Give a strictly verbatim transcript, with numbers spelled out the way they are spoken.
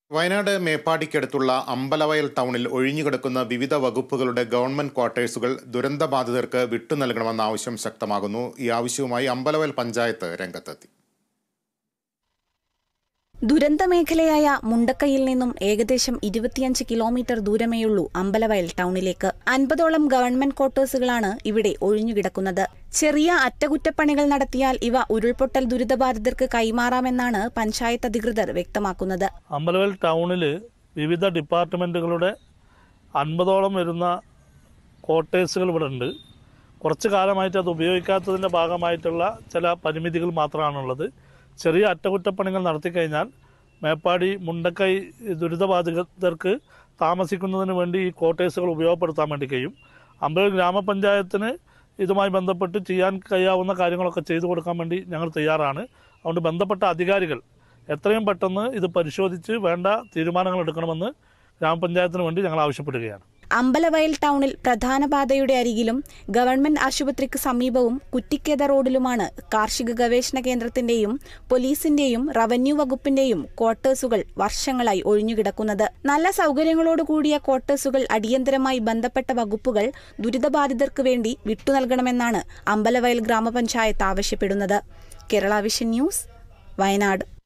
വയനാട് മേപ്പാടിക്കടുത്തുള്ള അമ്പലവയൽ ടൗണിൽ ഒഴിഞ്ഞുകിടക്കുന്ന വിവിധ വകുപ്പുകളുടെ ഗവൺമെന്റ് ക്വാർട്ടേഴ്സുകൾ ദുരന്തബാധിതർക്ക് വിട്ടുനൽകണമെന്ന ആവശ്യം ശക്തമാകുന്നു. ഈ ആവശ്യവുമായി അമ്പലവയൽ പഞ്ചായത്ത് രംഗത്തെത്തി. ദുരന്തമേഖലയായ മുണ്ടക്കയിൽ നിന്നും ഏകദേശം ഇരുപത്തിയഞ്ച് കിലോമീറ്റർ ദൂരമേയുള്ളൂ അമ്പലവയൽ ടൗണിലേക്ക്. അൻപതോളം ഗവൺമെന്റ് ക്വാർട്ടേഴ്സുകളാണ് ഇവിടെ ഒഴിഞ്ഞുകിടക്കുന്നത്. ചെറിയ അറ്റകുറ്റപ്പണികൾ നടത്തിയാൽ ഇവ ഉരുൾപൊട്ടൽ ദുരിതബാധിതർക്ക് കൈമാറാമെന്നാണ് പഞ്ചായത്ത് അധികൃതർ വ്യക്തമാക്കുന്നത്. അമ്പലവയൽ ടൗണിൽ വിവിധ ഡിപ്പാർട്ട്മെന്റുകളുടെ അൻപതോളം വരുന്ന ക്വാർട്ടേഴ്സുകൾ ഇവിടെ ഉണ്ട്. കുറച്ചു കാലമായിട്ട് അത് ഉപയോഗിക്കാത്തതിൻ്റെ ഭാഗമായിട്ടുള്ള ചില പരിമിതികൾ മാത്രമാണുള്ളത്. ചെറിയ അറ്റകുറ്റപ്പണികൾ നടത്തിക്കഴിഞ്ഞാൽ മേപ്പാടി മുണ്ടക്കൈ ദുരിതബാധിതർക്ക് താമസിക്കുന്നതിന് വേണ്ടി ഈ ക്വാർട്ടേഴ്സുകൾ ഉപയോഗപ്പെടുത്താൻ വേണ്ടി കഴിയും. അമ്പലവയൽ ഗ്രാമപഞ്ചായത്തിന് ഇതുമായി ബന്ധപ്പെട്ട് ചെയ്യാൻ കഴിയാവുന്ന കാര്യങ്ങളൊക്കെ ചെയ്തു കൊടുക്കാൻ വേണ്ടി ഞങ്ങൾ തയ്യാറാണ്. അതുകൊണ്ട് ബന്ധപ്പെട്ട അധികാരികൾ എത്രയും പെട്ടെന്ന് ഇത് പരിശോധിച്ച് വേണ്ട തീരുമാനങ്ങൾ എടുക്കണമെന്ന് ഗ്രാമപഞ്ചായത്തിന് വേണ്ടി ഞങ്ങൾ ആവശ്യപ്പെടുകയാണ്. അമ്പലവയൽ ടൗണിൽ പ്രധാന പാതയുടെ അരികിലും ഗവൺമെന്റ് ആശുപത്രിക്ക് സമീപവും കുറ്റിക്കേത റോഡിലുമാണ് കാർഷിക ഗവേഷണ കേന്ദ്രത്തിന്റെയും പോലീസിന്റെയും റവന്യൂ വകുപ്പിന്റെയും ക്വാർട്ടേഴ്സുകൾ വർഷങ്ങളായി ഒഴിഞ്ഞുകിടക്കുന്നത്. നല്ല സൗകര്യങ്ങളോടുകൂടിയ ക്വാർട്ടേഴ്സുകൾ അടിയന്തരമായി ബന്ധപ്പെട്ട വകുപ്പുകൾ ദുരിതബാധിതർക്ക് വേണ്ടി വിട്ടുനൽകണമെന്നാണ് അമ്പലവയൽ ഗ്രാമപഞ്ചായത്ത് ആവശ്യപ്പെടുന്നത്. Kerala vision news, Wayanad.